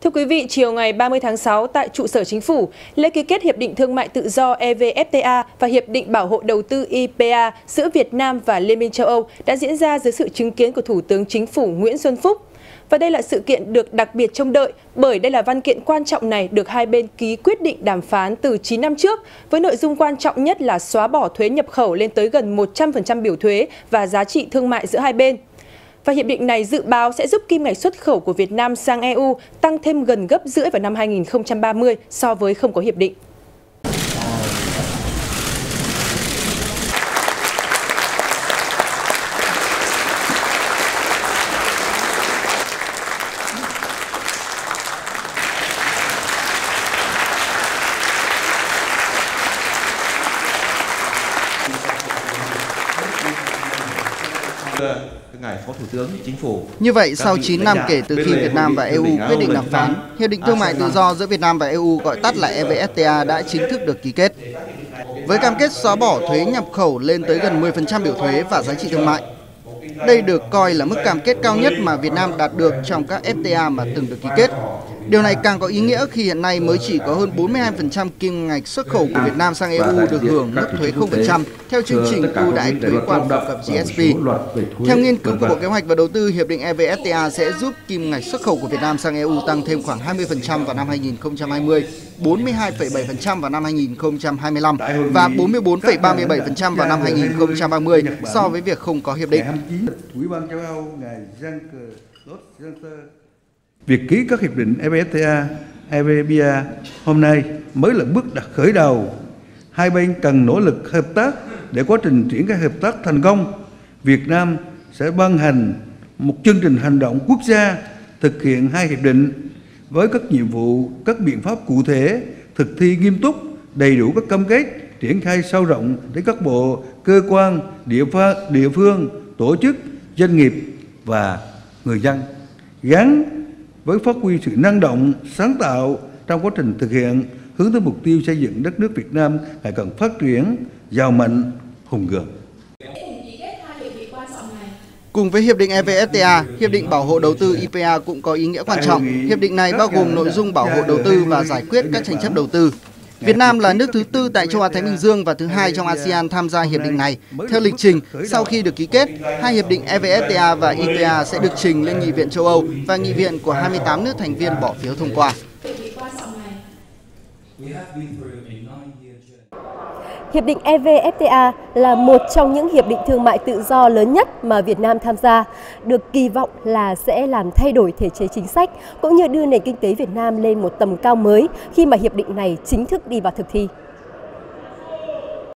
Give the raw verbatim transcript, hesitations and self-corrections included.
Thưa quý vị, chiều ngày ba mươi tháng sáu tại trụ sở Chính phủ, lễ ký kết Hiệp định Thương mại Tự do E V F T A và Hiệp định Bảo hộ Đầu tư I P A giữa Việt Nam và Liên minh châu Âu đã diễn ra dưới sự chứng kiến của Thủ tướng Chính phủ Nguyễn Xuân Phúc. Và đây là sự kiện được đặc biệt trông đợi bởi đây là văn kiện quan trọng này được hai bên ký quyết định đàm phán từ chín năm trước, với nội dung quan trọng nhất là xóa bỏ thuế nhập khẩu lên tới gần một trăm phần trăm biểu thuế và giá trị thương mại giữa hai bên. Và hiệp định này dự báo sẽ giúp kim ngạch xuất khẩu của Việt Nam sang E U tăng thêm gần gấp rưỡi vào năm hai nghìn không trăm ba mươi so với không có hiệp định. Ngài Phó Thủ tướng Chính phủ. Như vậy, sau chín năm kể từ khi Việt Nam và E U quyết định đàm phán, Hiệp định Thương mại Tự do giữa Việt Nam và E U gọi tắt là E V F T A đã chính thức được ký kết. Với cam kết xóa bỏ thuế nhập khẩu lên tới gần mười phần trăm biểu thuế và giá trị thương mại. Đây được coi là mức cam kết cao nhất mà Việt Nam đạt được trong các F T A mà từng được ký kết. Điều này càng có ý nghĩa khi hiện nay mới chỉ có hơn bốn mươi hai phần trăm kim ngạch xuất khẩu của Việt Nam sang E U được hưởng mức thuế không phần trăm theo chương trình ưu đãi thuế quan phổ cập G S P. Theo nghiên cứu của Bộ Kế hoạch và Đầu tư, Hiệp định E V F T A sẽ giúp kim ngạch xuất khẩu của Việt Nam sang E U tăng thêm khoảng hai mươi phần trăm vào năm hai nghìn không trăm hai mươi, bốn mươi hai phẩy bảy phần trăm vào năm hai nghìn không trăm hai mươi lăm và bốn mươi bốn phẩy ba mươi bảy phần trăm vào năm hai nghìn không trăm ba mươi so với việc không có hiệp định. Việc ký các hiệp định E V F T A, E V P A hôm nay mới là bước đặt khởi đầu. Hai bên cần nỗ lực hợp tác để quá trình triển khai hợp tác thành công. Việt Nam sẽ ban hành một chương trình hành động quốc gia thực hiện hai hiệp định với các nhiệm vụ, các biện pháp cụ thể, thực thi nghiêm túc, đầy đủ các cam kết, triển khai sâu rộng đến các bộ, cơ quan, địa phương, địa phương, tổ chức, doanh nghiệp và người dân, gắn với phát huy sự năng động, sáng tạo trong quá trình thực hiện, hướng tới mục tiêu xây dựng đất nước Việt Nam ngày càng phát triển, giàu mạnh, hùng cường. Cùng với Hiệp định E V F T A, Hiệp định Bảo hộ Đầu tư I P A cũng có ý nghĩa quan trọng. Hiệp định này bao gồm nội dung bảo hộ đầu tư và giải quyết các tranh chấp đầu tư. Việt Nam là nước thứ tư tại châu Á-Thái Bình Dương và thứ hai trong a sê an tham gia hiệp định này. Theo lịch trình, sau khi được ký kết, hai hiệp định E V F T A và I P A sẽ được trình lên Nghị viện châu Âu và Nghị viện của hai mươi tám nước thành viên bỏ phiếu thông qua. Hiệp định E V F T A là một trong những hiệp định thương mại tự do lớn nhất mà Việt Nam tham gia, được kỳ vọng là sẽ làm thay đổi thể chế chính sách cũng như đưa nền kinh tế Việt Nam lên một tầm cao mới khi mà hiệp định này chính thức đi vào thực thi.